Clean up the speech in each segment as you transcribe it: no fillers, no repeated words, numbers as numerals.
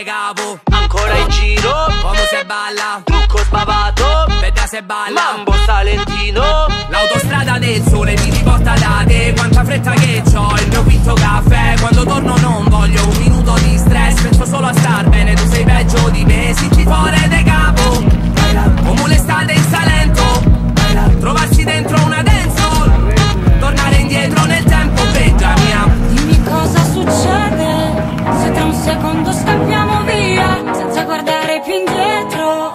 de capo. Ancora in giro, come se balla, trucco sbavato, veda se balla, mambo salentino. L'autostrada del sole mi riporta da te. Quanta fretta che c'ho, il mio quinto caffè. Quando torno non voglio un minuto di stress, penso solo a star bene, tu sei peggio di me. Sinti fuori de capo, come l'estate in Salento, trovarsi dentro una dancehall, tornare indietro nel tempo, bella mia. Dimmi cosa succede, se tra un secondo scappiamo via, senza guardare più indietro.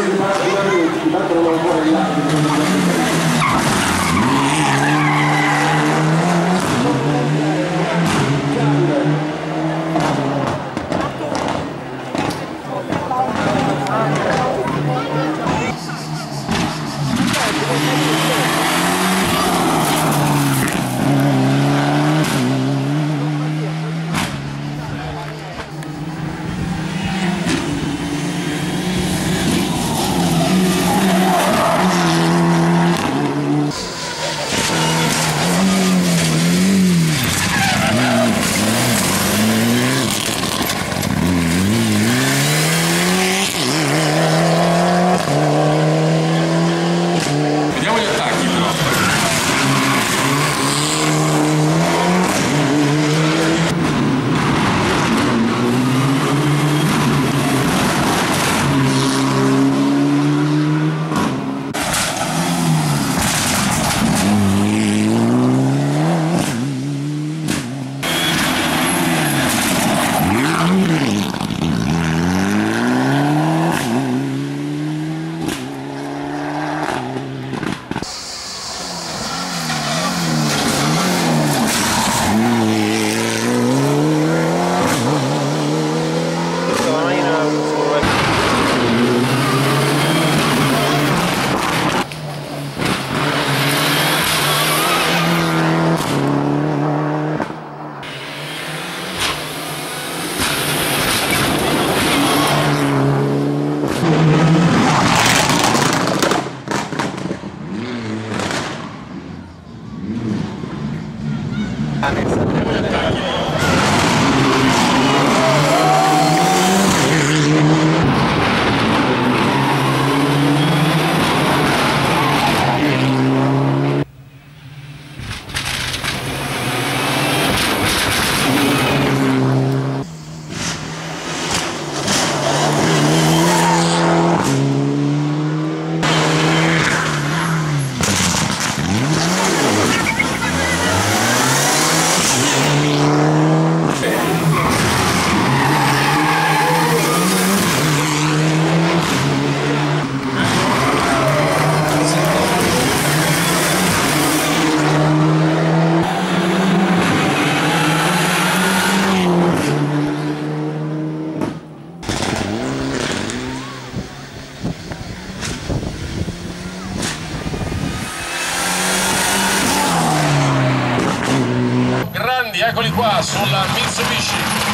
Eccoli qua sulla Mitsubishi,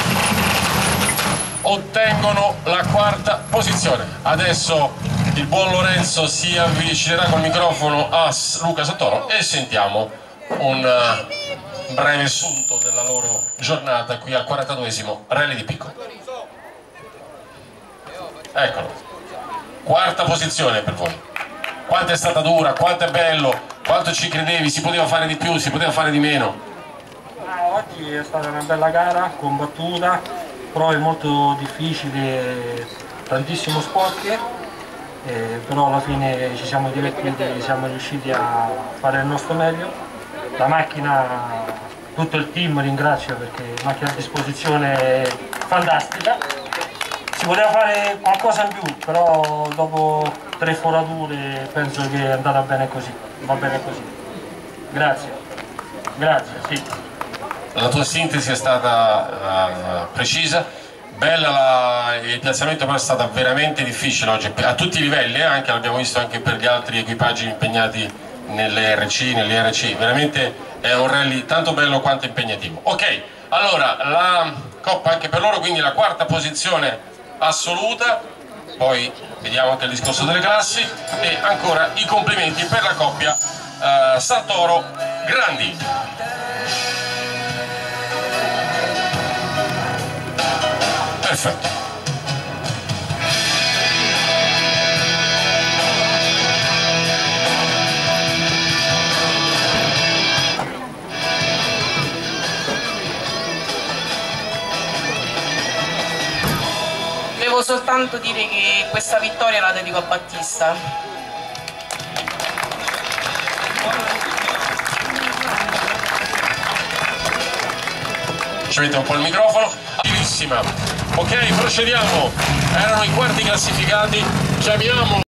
ottengono la quarta posizione. Adesso il buon Lorenzo si avvicinerà col microfono a Luca Santoro e sentiamo un breve sunto della loro giornata qui al 42esimo Rally di Pico. Eccolo, quarta posizione per voi. Quanto è stata dura, quanto è bello, quanto ci credevi, si poteva fare di più, si poteva fare di meno. Oggi è stata una bella gara, combattuta, prove molto difficili, tantissimo sporche, però alla fine ci siamo divertiti, siamo riusciti a fare il nostro meglio. La macchina, tutto il team ringrazio perché la macchina a disposizione è fantastica. Si poteva fare qualcosa in più, però dopo 3 forature penso che è andata bene così, va bene così. Grazie, grazie, sì. La tua sintesi è stata precisa, bella, il piazzamento però è stata veramente difficile oggi, a tutti i livelli, anche l'abbiamo visto anche per gli altri equipaggi impegnati nelle RC, veramente è un rally tanto bello quanto impegnativo. Ok, allora la coppa anche per loro, quindi la quarta posizione assoluta, poi vediamo anche il discorso delle classi e ancora i complimenti per la coppia Santoro Grandi. Perfetto. volevo soltanto dire che questa vittoria la dedico a Battista. Ci mette un po' il microfono. Bellissima. Ok, procediamo. Erano i quarti classificati. Chiamiamo